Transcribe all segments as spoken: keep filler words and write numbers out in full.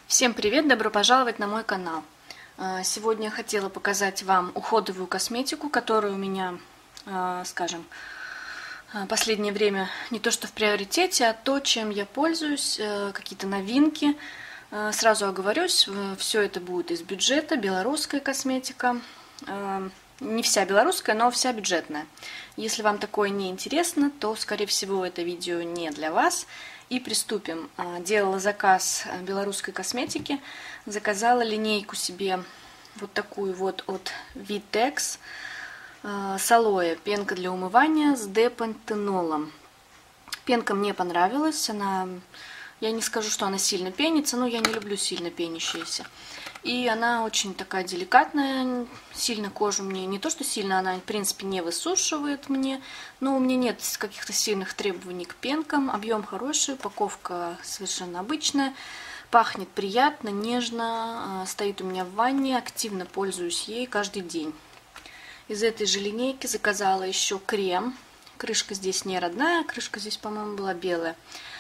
Всем привет! Добро пожаловать на мой канал. Сегодня я хотела показать вам уходовую косметику, которая у меня, скажем, последнее время не то что в приоритете, а то, чем я пользуюсь, какие-то новинки. Сразу оговорюсь, все это будет из бюджета, белорусская косметика. Не вся белорусская, но вся бюджетная. Если вам такое не интересно, то, скорее всего, это видео не для вас. И приступим. Делала заказ белорусской косметики. Заказала линейку себе вот такую вот от Vitex с алоэ. Пенка для умывания с депантенолом. Пенка мне понравилась. Она, я не скажу, что она сильно пенится, но я не люблю сильно пенящиеся. И она очень такая деликатная, сильно кожу мне, не то что сильно, она в принципе не высушивает мне, но у меня нет каких-то сильных требований к пенкам, объем хороший, упаковка совершенно обычная, пахнет приятно, нежно, стоит у меня в ванне, активно пользуюсь ей каждый день. Из этой же линейки заказала еще крем, крышка здесь не родная, крышка здесь, по-моему, была белая.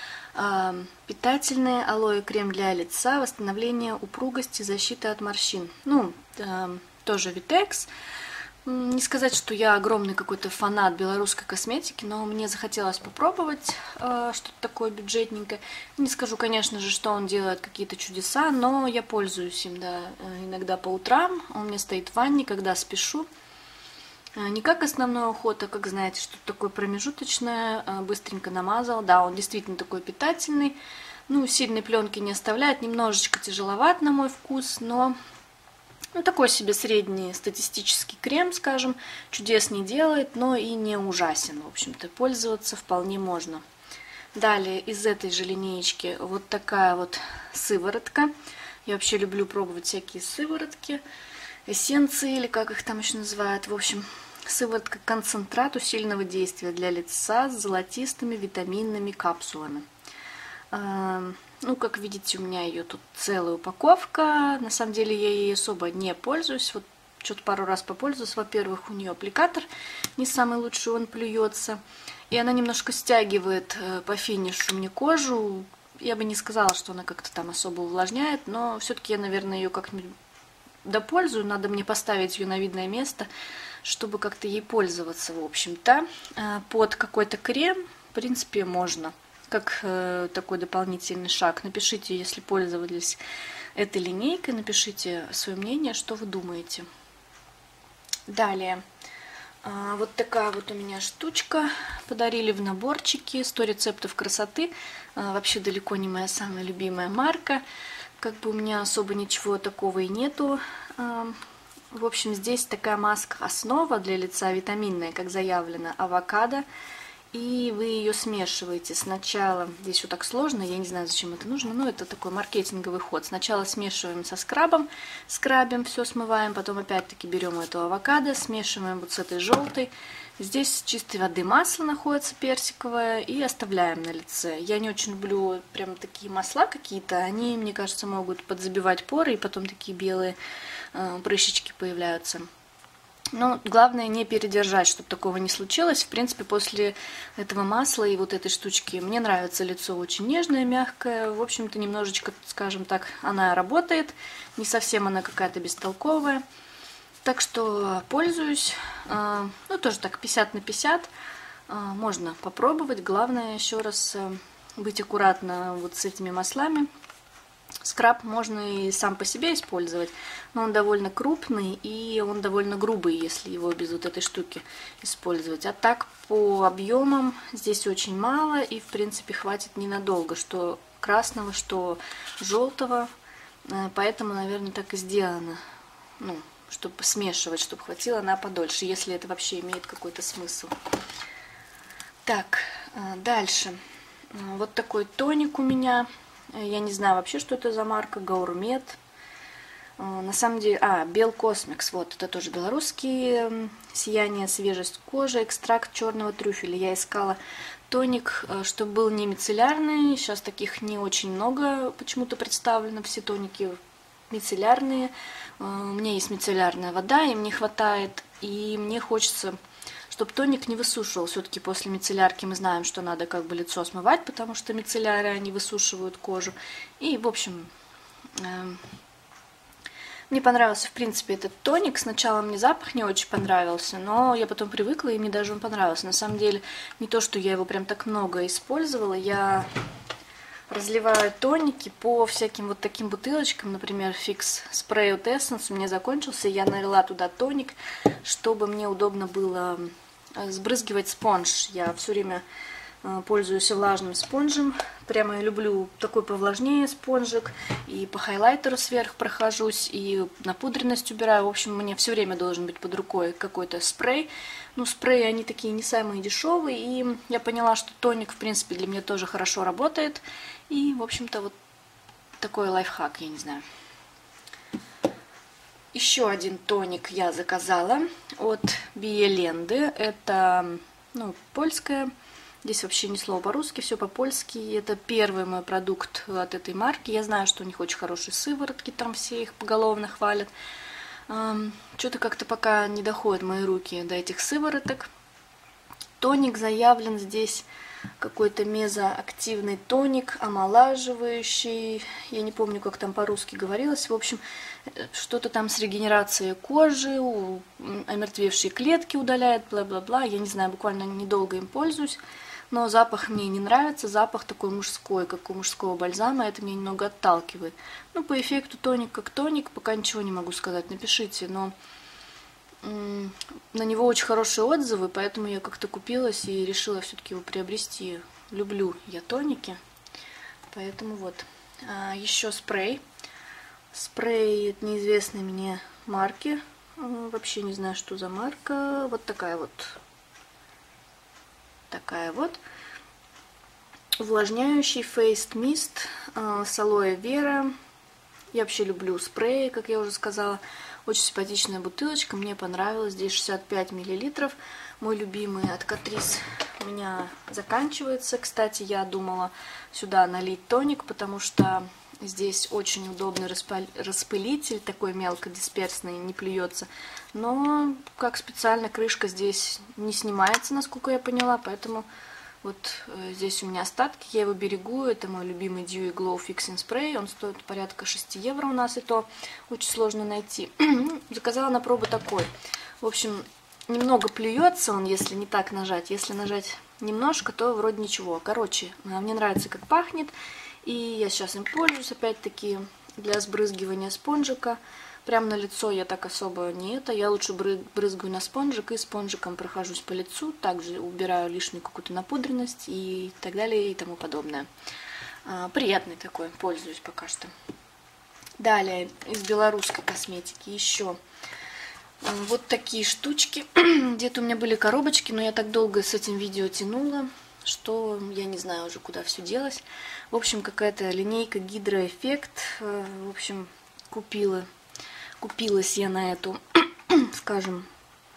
Питательный алоэ крем для лица, восстановление упругости, защита от морщин. Ну, э, тоже Vitex. Не сказать, что я огромный какой-то фанат белорусской косметики, но мне захотелось попробовать э, что-то такое бюджетненькое. Не скажу, конечно же, что он делает какие-то чудеса, но я пользуюсь им, да, иногда по утрам. Он у меня стоит в ванне, когда спешу. Не как основной уход, а как, знаете, что-то такое промежуточное, быстренько намазал. Да, он действительно такой питательный, ну, сильной пленки не оставляет, немножечко тяжеловат на мой вкус, но ну, такой себе средний статистический крем, скажем, чудес не делает, но и не ужасен, в общем-то, пользоваться вполне можно. Далее из этой же линеечки вот такая вот сыворотка. Я вообще люблю пробовать всякие сыворотки, эссенции или как их там еще называют, в общем... Сыворотка концентрат усиленного действия для лица с золотистыми витаминными капсулами. Ну, как видите, у меня ее тут целая упаковка. На самом деле я ей особо не пользуюсь. Вот что-то пару раз попользуюсь. Во-первых, у нее аппликатор не самый лучший, он плюется. И она немножко стягивает по финишу мне кожу. Я бы не сказала, что она как-то там особо увлажняет, но все-таки я, наверное, ее как-нибудь допользую. Надо мне поставить ее на видное место, чтобы как-то ей пользоваться, в общем-то. Под какой-то крем, в принципе, можно. Как э, такой дополнительный шаг. Напишите, если пользовались этой линейкой, напишите свое мнение, что вы думаете. Далее. Э, вот такая вот у меня штучка. Подарили в наборчике. сто рецептов красоты. Э, вообще далеко не моя самая любимая марка. Как бы у меня особо ничего такого и нету. Э, В общем, здесь такая маска-основа для лица витаминная, как заявлено, авокадо. И вы ее смешиваете сначала, здесь вот так сложно, я не знаю, зачем это нужно, но это такой маркетинговый ход. Сначала смешиваем со скрабом, скрабим, все смываем, потом опять-таки берем эту авокадо, смешиваем вот с этой желтой. Здесь чистой воды масло находится персиковое и оставляем на лице. Я не очень люблю прям такие масла какие-то, они, мне кажется, могут подзабивать поры, и потом такие белые э, прыщички появляются. Но главное не передержать, чтобы такого не случилось. В принципе, после этого масла и вот этой штучки мне нравится лицо очень нежное, мягкое. В общем-то, немножечко, скажем так, она работает. Не совсем она какая-то бестолковая. Так что пользуюсь. Ну, тоже так пятьдесят на пятьдесят. Можно попробовать. Главное еще раз быть аккуратно вот с этими маслами. Скраб можно и сам по себе использовать, но он довольно крупный и он довольно грубый, если его без вот этой штуки использовать. А так по объемам здесь очень мало и в принципе хватит ненадолго, что красного, что желтого. Поэтому, наверное, так и сделано, ну, чтобы смешивать, чтобы хватило на подольше, если это вообще имеет какой-то смысл. Так, дальше. Вот такой тоник у меня. Я не знаю вообще, что это за марка, Гаурмет. На самом деле, а, Белкосмикс, вот, это тоже белорусский, сияние, свежесть кожи, экстракт черного трюфеля. Я искала тоник, чтобы был не мицеллярный, сейчас таких не очень много почему-то представлено, все тоники мицеллярные. У меня есть мицеллярная вода, им не хватает, и мне хочется... Чтобы тоник не высушивал. Все-таки после мицеллярки мы знаем, что надо как бы лицо смывать, потому что мицелляры, они высушивают кожу. И, в общем, Мне понравился, в принципе, этот тоник. Сначала мне запах не очень понравился, но я потом привыкла, и мне даже он понравился. На самом деле, не то, что я его прям так много использовала, я разливаю тоники по всяким вот таким бутылочкам, например, Fix Spray от Essence у меня закончился, я налила туда тоник, чтобы мне удобно было сбрызгивать спонж. Я все время пользуюсь влажным спонжем, прямо я люблю такой повлажнее спонжик, и по хайлайтеру сверх прохожусь, и напудренность убираю. В общем, мне все время должен быть под рукой какой-то спрей. Ну, спреи, они такие не самые дешевые, и я поняла, что тоник, в принципе, для меня тоже хорошо работает. И, в общем-то, вот такой лайфхак, я не знаю. Еще один тоник я заказала от Биеленды. Это, ну, польская. Здесь вообще ни слова по-русски, все по-польски. Это первый мой продукт от этой марки. Я знаю, что у них очень хорошие сыворотки, там все их поголовно хвалят. Что-то как-то пока не доходят мои руки до этих сывороток. Тоник заявлен здесь какой-то мезоактивный тоник, омолаживающий. Я не помню, как там по-русски говорилось. В общем, что-то там с регенерацией кожи, омертвевшие клетки удаляет, бла-бла-бла. Я не знаю, буквально недолго им пользуюсь. Но запах мне не нравится, запах такой мужской, как у мужского бальзама, это меня немного отталкивает. Ну, по эффекту тоник как тоник, пока ничего не могу сказать, напишите, но м- на него очень хорошие отзывы, поэтому я как-то купилась и решила все-таки его приобрести. Люблю я тоники, поэтому вот. А, еще спрей. Спрей от неизвестной мне марки, вообще не знаю, что за марка, вот такая вот. Такая вот. Увлажняющий Faced Mist э, с алоэ вера. Я вообще люблю спреи, как я уже сказала. Очень симпатичная бутылочка, мне понравилась. Здесь шестьдесят пять миллилитров. Мой любимый от Catrice у меня заканчивается. Кстати, я думала сюда налить тоник, потому что здесь очень удобный распылитель, такой мелкодисперсный, не плюется. Но как специально крышка здесь не снимается, насколько я поняла, поэтому вот здесь у меня остатки, я его берегу. Это мой любимый Dewy Glow Fixing Spray, он стоит порядка шесть евро у нас, и то очень сложно найти. Заказала на пробу такой. В общем, немного плюется он, если не так нажать. Если нажать немножко, то вроде ничего. Короче, мне нравится, как пахнет. И я сейчас им пользуюсь, опять-таки, для сбрызгивания спонжика. Прям на лицо я так особо не это. Я лучше брызгаю на спонжик и спонжиком прохожусь по лицу. Также убираю лишнюю какую-то напудренность и так далее и тому подобное. Приятный такой, пользуюсь пока что. Далее, из белорусской косметики еще вот такие штучки. Где-то у меня были коробочки, но я так долго с этим видео тянула, что я не знаю уже, куда все делось. В общем, какая-то линейка Гидроэффект. В общем, купила, купилась я на эту, скажем,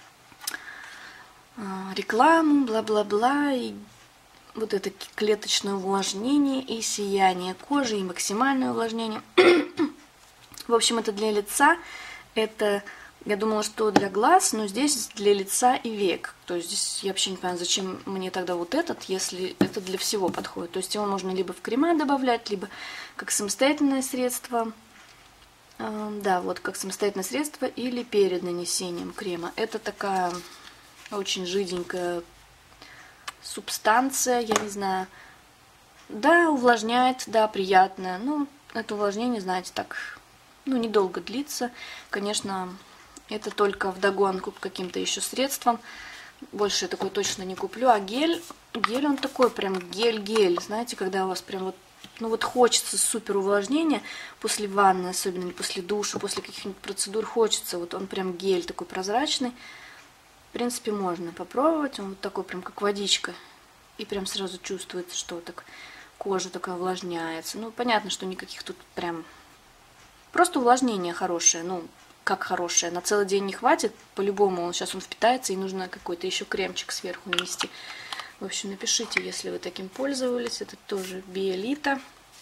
рекламу, бла-бла-бла, и вот это клеточное увлажнение и сияние кожи, и максимальное увлажнение. В общем, это для лица, это... Я думала, что для глаз, но здесь для лица и век. То есть здесь я вообще не понимаю, зачем мне тогда вот этот, если это для всего подходит. То есть его можно либо в крема добавлять, либо как самостоятельное средство. Да, вот как самостоятельное средство или перед нанесением крема. Это такая очень жиденькая субстанция, я не знаю. Да, увлажняет, да, приятное. Ну, это увлажнение, знаете, так, ну, недолго длится. Конечно, это только вдогонку к каким-то еще средствам. Больше я такой точно не куплю. А гель, гель он такой прям гель-гель. Знаете, когда у вас прям вот, ну вот хочется супер увлажнения после ванны, особенно или после душа, после каких-нибудь процедур хочется. Вот он прям гель такой прозрачный. В принципе, можно попробовать. Он вот такой прям как водичка. И прям сразу чувствуется, что так кожа такая увлажняется. Ну, понятно, что никаких тут прям... Просто увлажнение хорошее, ну... как хорошая. На целый день не хватит, по-любому сейчас он впитается, и нужно какой-то еще кремчик сверху нанести. В общем, напишите, если вы таким пользовались. Это тоже Биелита.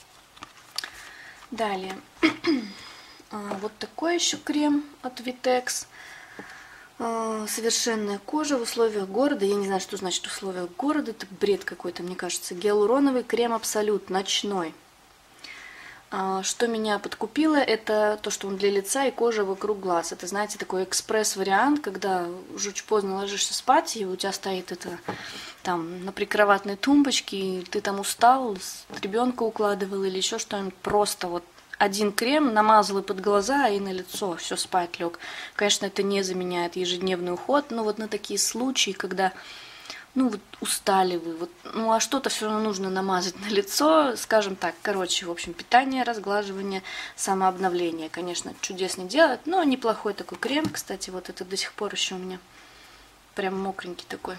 Далее. Вот такой еще крем от Vitex. Совершенная кожа в условиях города. Я не знаю, что значит в условиях города. Это бред какой-то, мне кажется. Гиалуроновый крем Абсолют, ночной. Что меня подкупило, это то, что он для лица и кожи вокруг глаз. Это, знаете, такой экспресс-вариант, когда уже очень поздно ложишься спать, и у тебя стоит это там на прикроватной тумбочке, и ты там устал, ребенка укладывал или еще что-нибудь, просто вот один крем намазал и под глаза, и на лицо, все, спать лег. Конечно, это не заменяет ежедневный уход, но вот на такие случаи, когда ну вот устали вы, вот, ну а что-то все равно нужно намазать на лицо, скажем так, короче, в общем, питание, разглаживание, самообновление, конечно, чудес не делает, но неплохой такой крем, кстати, вот это до сих пор еще у меня прям мокренький такой,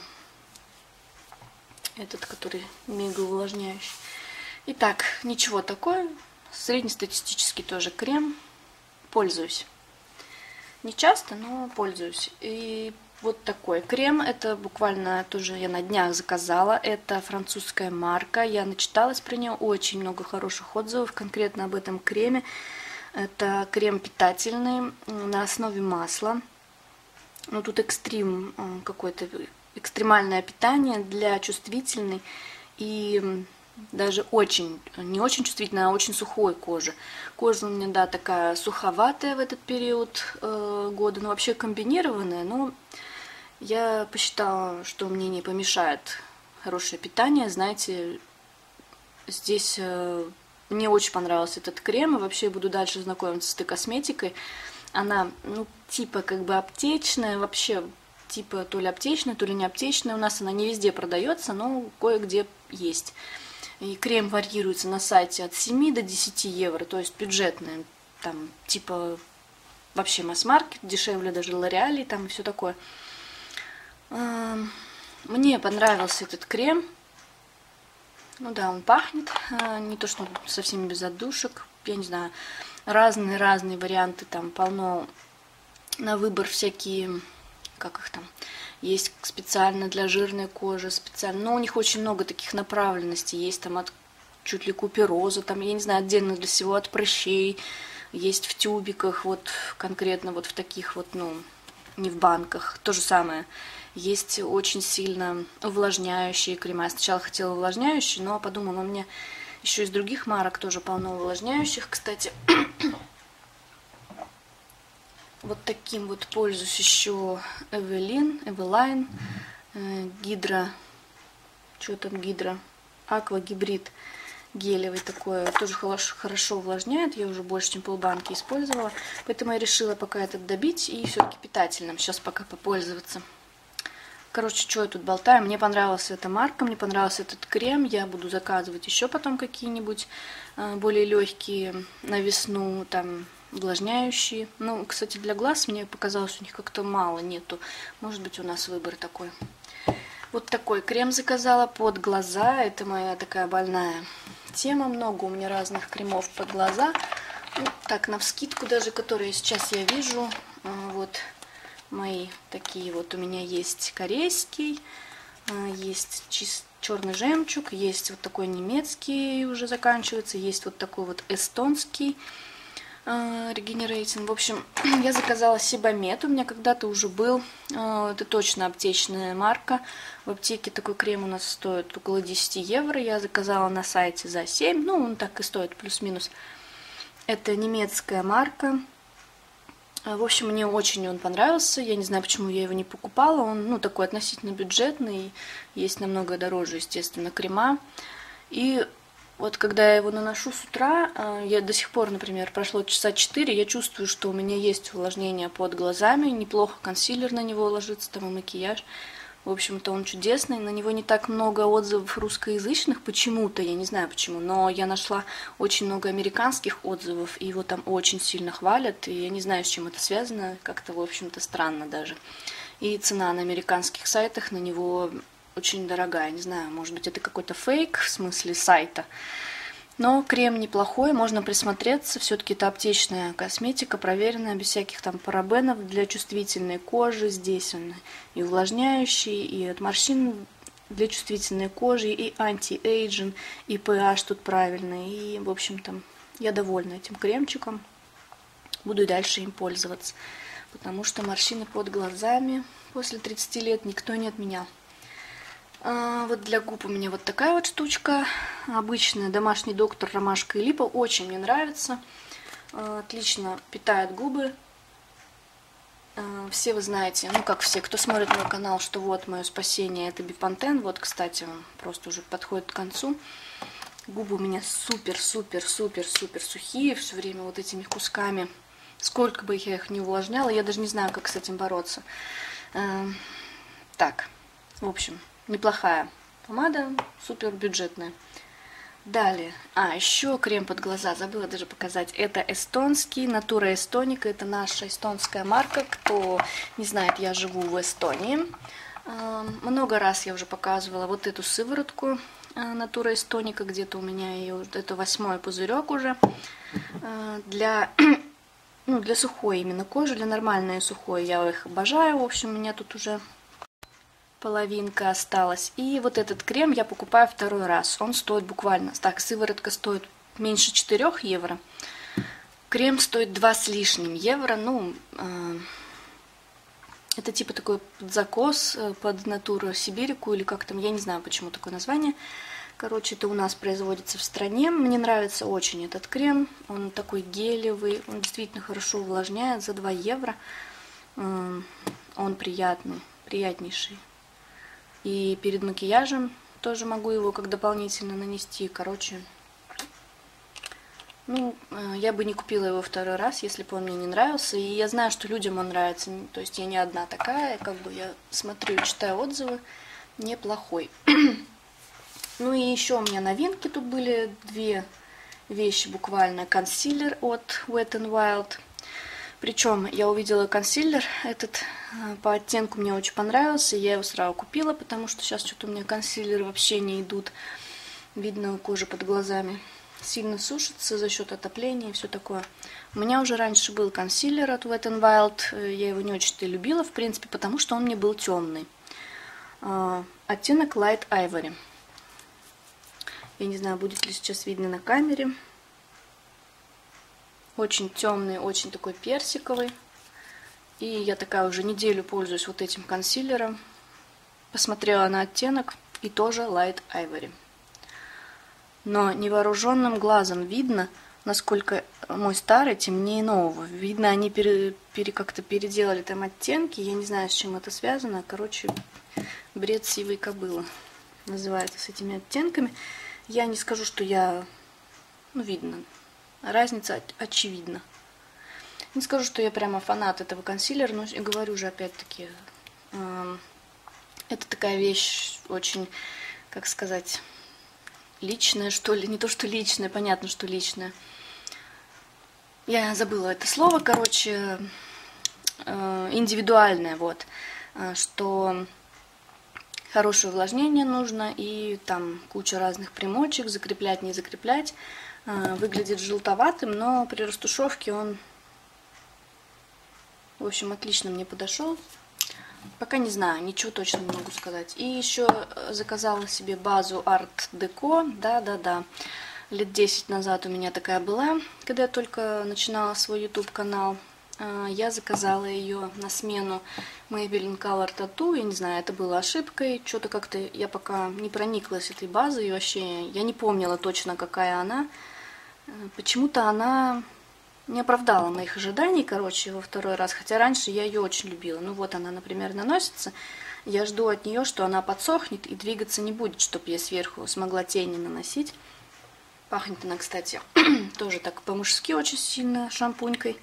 этот, который мега увлажняющий. Итак, ничего такое, среднестатистический тоже крем, пользуюсь, не часто, но пользуюсь, и вот такой крем, это буквально тоже я на днях заказала, это французская марка, я начиталась про нее, очень много хороших отзывов конкретно об этом креме. Это крем питательный на основе масла, ну тут экстрим какой-то, экстремальное питание для чувствительной и даже очень, не очень чувствительной, а очень сухой кожи. Кожа у меня, да, такая суховатая в этот период э, года, но вообще комбинированная, но я посчитала, что мне не помешает хорошее питание. Знаете, здесь э, мне очень понравился этот крем, и вообще буду дальше знакомиться с этой косметикой. Она, ну, типа как бы аптечная, вообще типа то ли аптечная, то ли не аптечная. У нас она не везде продается, но кое-где есть. И крем варьируется на сайте от семи до десяти евро, то есть бюджетный, там типа вообще масс-маркет, дешевле даже L'Oréal, там и все такое. Мне понравился этот крем. Ну да, он пахнет, не то что совсем без отдушек, я не знаю, разные-разные варианты, там полно на выбор всякие, как их там, есть специально для жирной кожи, специально, но у них очень много таких направленностей, есть там от чуть ли купероза, там, я не знаю, отдельно для всего от прыщей, есть в тюбиках, вот конкретно вот в таких вот, ну, не в банках, то же самое. Есть очень сильно увлажняющие крема. Я сначала хотела увлажняющие, но подумала, у меня еще из других марок тоже полно увлажняющих, кстати. Вот таким вот пользуюсь еще Эвелин, Эвелайн, Гидро, что там Гидро, Аква Гибрид гелевый такой, тоже хорошо, хорошо увлажняет, я уже больше, чем полбанки использовала, поэтому я решила пока этот добить и все-таки питательным сейчас пока попользоваться. Короче, что я тут болтаю, мне понравилась эта марка, мне понравился этот крем, я буду заказывать еще потом какие-нибудь более легкие на весну, там, увлажняющие. Ну, кстати, для глаз мне показалось, у них как-то мало нету, может быть, у нас выбор такой. Вот такой крем заказала под глаза, это моя такая больная тема, много у меня разных кремов под глаза. Ну, так, навскидку даже, которые сейчас я вижу, вот мои такие вот у меня есть корейский, есть чист, черный жемчуг, есть вот такой немецкий уже заканчивается, есть вот такой вот эстонский регенерейтинг. В общем, я заказала Сибамед, у меня когда-то уже был, это точно аптечная марка, в аптеке такой крем у нас стоит около десяти евро, я заказала на сайте за семь, ну он так и стоит плюс-минус. Это немецкая марка. В общем, мне очень он понравился, я не знаю, почему я его не покупала, он, ну, такой относительно бюджетный, есть намного дороже, естественно, крема. И вот когда я его наношу с утра, я до сих пор, например, прошло часа четыре, я чувствую, что у меня есть увлажнение под глазами, неплохо консилер на него ложится, там и макияж. В общем-то, он чудесный, на него не так много отзывов русскоязычных, почему-то, я не знаю почему, но я нашла очень много американских отзывов, и его там очень сильно хвалят, и я не знаю, с чем это связано, как-то, в общем-то, странно даже. И цена на американских сайтах на него очень дорогая, не знаю, может быть, это какой-то фейк, в смысле сайта. Но крем неплохой, можно присмотреться, все-таки это аптечная косметика, проверенная, без всяких там парабенов, для чувствительной кожи. Здесь он и увлажняющий, и от морщин для чувствительной кожи, и анти-эйджинг, и pH тут правильный. И, в общем-то, я довольна этим кремчиком, буду и дальше им пользоваться, потому что морщины под глазами после тридцати лет никто не отменял. Вот для губ у меня вот такая вот штучка. Обычная домашний доктор ромашка и липа. Очень мне нравится. Отлично питает губы. Все вы знаете, ну как все, кто смотрит мой канал, что вот мое спасение — это Бепантен. Вот, кстати, он просто уже подходит к концу. Губы у меня супер-супер-супер-супер сухие все время вот этими кусками. Сколько бы я их не увлажняла, я даже не знаю, как с этим бороться. Так, в общем, неплохая помада, супер бюджетная. Далее, а, еще крем под глаза, забыла даже показать. Это эстонский, Natura Estonica, это наша эстонская марка. Кто не знает, я живу в Эстонии. Много раз я уже показывала вот эту сыворотку Natura Estonica, где-то у меня ее, это восьмой пузырек уже. Для, ну, для сухой именно кожи, для нормальной и сухой я их обожаю. В общем, у меня тут уже половинка осталась. И вот этот крем я покупаю второй раз. Он стоит буквально... Так, сыворотка стоит меньше четырёх евро. Крем стоит два с лишним евро. Ну, э, это типа такой закос под Натуру Сибирику, или как там, я не знаю, почему такое название. Короче, это у нас производится в стране. Мне нравится очень этот крем. Он такой гелевый, он действительно хорошо увлажняет за два евро. Э, он приятный, приятнейший. И перед макияжем тоже могу его как дополнительно нанести. Короче, ну, я бы не купила его второй раз, если бы он мне не нравился. И я знаю, что людям он нравится. То есть я не одна такая. Как бы я смотрю, читаю отзывы. Неплохой. Ну и еще у меня новинки тут были. Две вещи буквально. Консилер от Wet n Wild. Причем я увидела консилер этот по оттенку, мне очень понравился, я его сразу купила, потому что сейчас что-то у меня консилеры вообще не идут. Видно, у кожи под глазами сильно сушится за счет отопления и все такое. У меня уже раньше был консилер от Wet n Wild, я его не очень-то любила, в принципе, потому что он мне был темный. Оттенок Light Ivory. Я не знаю, будет ли сейчас видно на камере. Очень темный, очень такой персиковый. И я такая уже неделю пользуюсь вот этим консилером. Посмотрела на оттенок, и тоже Light Ivory. Но невооруженным глазом видно, насколько мой старый темнее нового. Видно, они пере, пере, как-то переделали там оттенки. Я не знаю, с чем это связано. Короче, бред сивой кобылы называется с этими оттенками. Я не скажу, что я... Ну, видно. Разница очевидна. Не скажу, что я прямо фанат этого консилера, но я говорю же опять-таки, э, это такая вещь очень, как сказать, личная, что ли. Не то, что личная, понятно, что личная. Я забыла это слово, короче, э, индивидуальное, вот, э, что хорошее увлажнение нужно, и там куча разных примочек, закреплять, не закреплять. Выглядит желтоватым, но при растушевке он, в общем, отлично мне подошел. Пока не знаю, ничего точно не могу сказать. И еще заказала себе базу Art Deco. Да-да-да. Лет десять назад у меня такая была, когда я только начинала свой YouTube канал. Я заказала ее на смену Maybelline Color Tattoo. Я не знаю, это было ошибкой. Что-то как-то я пока не прониклась этой базой. И вообще я не помнила точно, какая она. Почему-то она не оправдала моих ожиданий, короче, во второй раз. Хотя раньше я ее очень любила. Ну вот она, например, наносится. Я жду от нее, что она подсохнет и двигаться не будет, чтобы я сверху смогла тени наносить. Пахнет она, кстати, тоже так по-мужски очень сильно, шампунькой.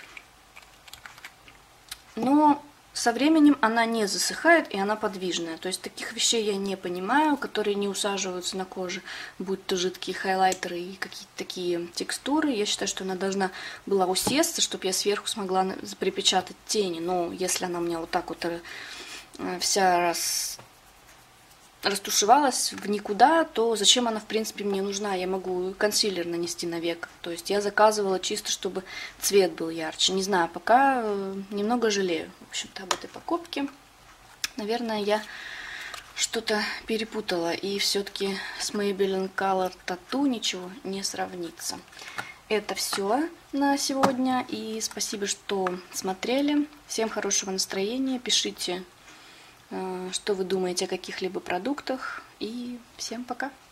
Но со временем она не засыхает, и она подвижная. То есть таких вещей я не понимаю, которые не усаживаются на коже, будь то жидкие хайлайтеры и какие-то такие текстуры. Я считаю, что она должна была усесться, чтобы я сверху смогла припечатать тени. Но если она у меня вот так вот вся раз... растушевалась в никуда, то зачем она, в принципе, мне нужна? Я могу консилер нанести на век. То есть я заказывала чисто, чтобы цвет был ярче. Не знаю, пока немного жалею, в общем-то, об этой покупке. Наверное, я что-то перепутала, и все-таки с Maybelline Color Tattoo ничего не сравнится. Это все на сегодня, и спасибо, что смотрели. Всем хорошего настроения, пишите что вы думаете о каких-либо продуктах. И всем пока!